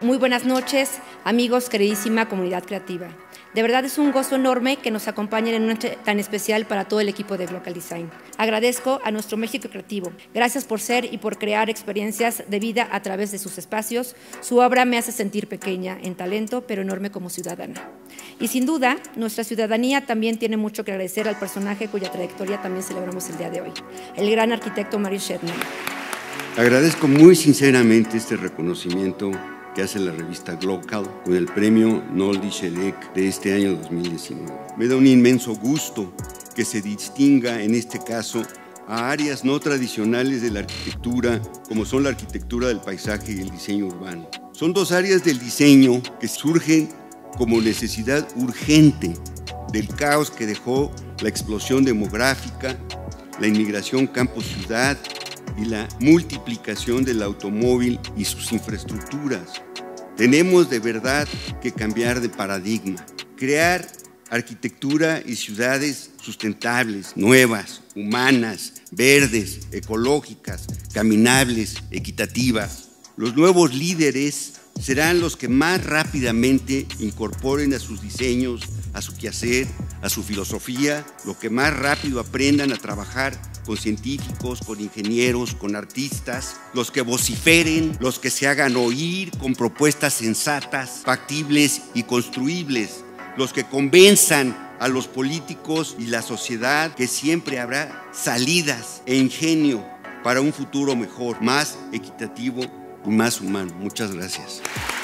Muy buenas noches, amigos, queridísima comunidad creativa. De verdad es un gozo enorme que nos acompañen en una noche tan especial para todo el equipo de Glocal Design. Agradezco a nuestro México Creativo. Gracias por ser y por crear experiencias de vida a través de sus espacios. Su obra me hace sentir pequeña en talento, pero enorme como ciudadana. Y sin duda, nuestra ciudadanía también tiene mucho que agradecer al personaje cuya trayectoria también celebramos el día de hoy, el gran arquitecto Mario Shetland. Agradezco muy sinceramente este reconocimiento que hace la revista Glocal con el premio Noldi Shedek de este año 2019. Me da un inmenso gusto que se distinga en este caso a áreas no tradicionales de la arquitectura, como son la arquitectura del paisaje y el diseño urbano. Son dos áreas del diseño que surgen como necesidad urgente del caos que dejó la explosión demográfica, la inmigración campo-ciudad y la multiplicación del automóvil y sus infraestructuras. Tenemos de verdad que cambiar de paradigma, crear arquitectura y ciudades sustentables, nuevas, humanas, verdes, ecológicas, caminables, equitativas. Los nuevos líderes serán los que más rápidamente incorporen a sus diseños, a su quehacer, a su filosofía, lo que más rápido aprendan a trabajar con científicos, con ingenieros, con artistas, los que vociferen, los que se hagan oír con propuestas sensatas, factibles y construibles, los que convenzan a los políticos y la sociedad que siempre habrá salidas e ingenio para un futuro mejor, más equitativo y más humano. Muchas gracias.